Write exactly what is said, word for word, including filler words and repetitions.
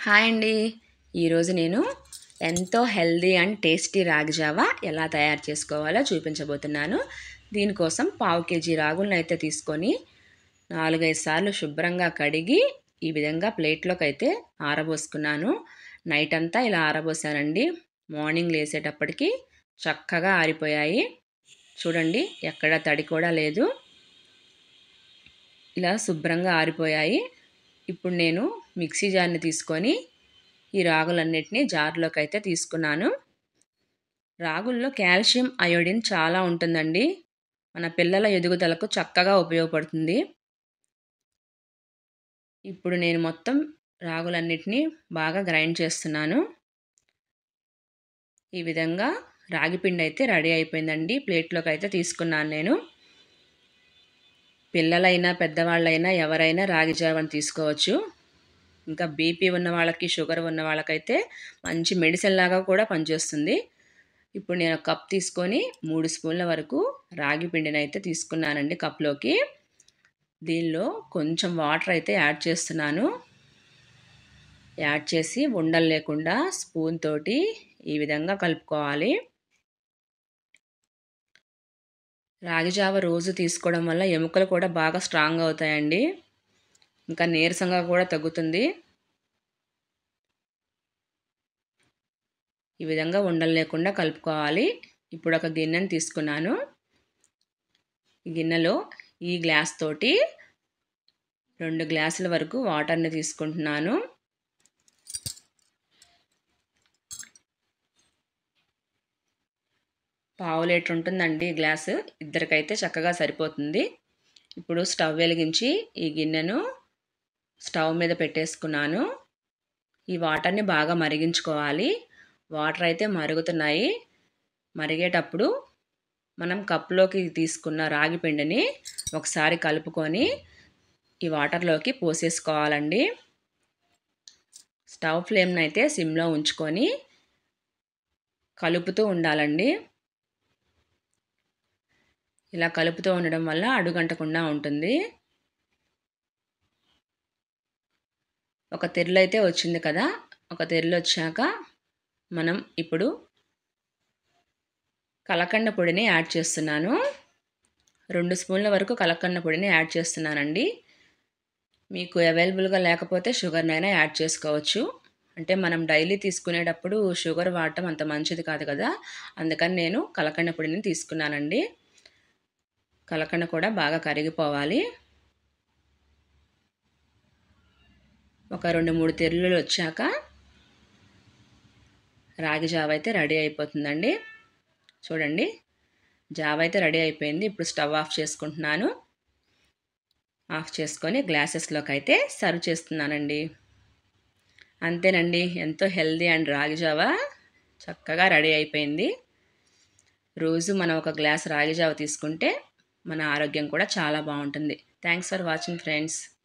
Hi అండి. ఈరోజు నేను ఎంతో healthy and tasty ragi java ఎలా తయారు చేసుకోవాలో చూపించబోతున్నాను. దీనికోసం పావు కేజీ రాగులను అయితే తీసుకొని నాలుగైదు సార్లు శుభ్రంగా కడిగి ఈ విధంగా ప్లేట్లోకి అయితే ఆరబోసుకున్నాను. నైట్ అంతా ఇలా ఆరబోసానండి. మార్నింగ్ లేసేటప్పటికి చక్కగా ఆరిపోయాయి. చూడండి, ఎక్కడ తడి కూడా లేదు. ఇలా శుభ్రంగా ఆరిపోయాయి. ఇప్పుడు నేను మిక్సీ జార్ని తీసుకొని ఈ రాగులన్నిటినీ జార్లోకి అయితే తీసుకున్నాను. రాగుల్లో కాల్షియం, అయోడిన్ చాలా ఉంటుందండి. మన పిల్లల ఎదుగుదలకు చక్కగా ఉపయోగపడుతుంది. ఇప్పుడు నేను మొత్తం రాగులన్నిటినీ బాగా గ్రైండ్ చేస్తున్నాను. ఈ విధంగా రాగి పిండి అయితే రెడీ అయిపోయిందండి. ప్లేట్లోకి అయితే తీసుకున్నాను నేను. పిల్లలైనా పెద్దవాళ్ళైనా ఎవరైనా రాగి జావని తీసుకోవచ్చు. ఇంకా బీపీ ఉన్న వాళ్ళకి, షుగర్ ఉన్న వాళ్ళకైతే మంచి మెడిసిన్ లాగా కూడా పనిచేస్తుంది. ఇప్పుడు నేను ఒక కప్ తీసుకొని మూడు స్పూన్ల వరకు రాగి పిండిని అయితే తీసుకున్నానండి కప్లోకి. దీనిలో కొంచెం వాటర్ అయితే యాడ్ చేస్తున్నాను. యాడ్ చేసి ఉండలు లేకుండా స్పూన్ తోటి ఈ విధంగా కలుపుకోవాలి. రాగి జావ రోజు తీసుకోవడం వల్ల ఎముకలు కూడా బాగా స్ట్రాంగ్ అవుతాయండి. ఇంకా నీరసంగా కూడా తగ్గుతుంది. ఈ విధంగా ఉండలు లేకుండా కలుపుకోవాలి. ఇప్పుడు ఒక గిన్నెని తీసుకున్నాను. ఈ గిన్నెలో ఈ గ్లాస్ తోటి రెండు గ్లాసుల వరకు వాటర్ని తీసుకుంటున్నాను. పావు లీటర్ ఉంటుందండి ఈ గ్లాసు. ఇద్దరికైతే చక్కగా సరిపోతుంది. ఇప్పుడు స్టవ్ వెలిగించి ఈ గిన్నెను స్టవ్ మీద పెట్టేసుకున్నాను. ఈ వాటర్ని బాగా మరిగించుకోవాలి. వాటర్ అయితే మరుగుతున్నాయి. మరిగేటప్పుడు మనం కప్లోకి తీసుకున్న రాగి పిండిని ఒకసారి కలుపుకొని ఈ వాటర్లోకి పోసేసుకోవాలండి. స్టవ్ ఫ్లేమ్ని అయితే సిమ్లో ఉంచుకొని కలుపుతూ ఉండాలండి. ఇలా కలుపుతూ ఉండడం వల్ల అడుగంటకుండా ఉంటుంది. ఒక తెరలు అయితే వచ్చింది కదా. ఒక తెరలు వచ్చాక మనం ఇప్పుడు కలకండ పొడిని యాడ్ చేస్తున్నాను. రెండు స్పూన్ల వరకు కలకండ పొడిని యాడ్ చేస్తున్నానండి. మీకు అవైలబుల్గా లేకపోతే షుగర్నైనా యాడ్ చేసుకోవచ్చు. అంటే మనం డైలీ తీసుకునేటప్పుడు షుగర్ వాడటం అంత మంచిది కాదు కదా. అందుకని నేను కలకండ పొడిని తీసుకున్నానండి. కలకండ కూడా బాగా కరిగిపోవాలి. ఒక రెండు మూడు తెరలు వచ్చాక రాగి జావ అయితే రెడీ అయిపోతుందండి. చూడండి, జావ అయితే రెడీ అయిపోయింది. ఇప్పుడు స్టవ్ ఆఫ్ చేసుకుంటున్నాను. ఆఫ్ చేసుకొని గ్లాసెస్లోకి అయితే సర్వ్ చేస్తున్నానండి. అంతేనండి, ఎంతో హెల్దీ అండ్ రాగి జావ చక్కగా రెడీ అయిపోయింది. రోజు మనం ఒక గ్లాస్ రాగి జావ తీసుకుంటే మన ఆరోగ్యం కూడా చాలా బాగుంటుంది. Thanks for watching friends.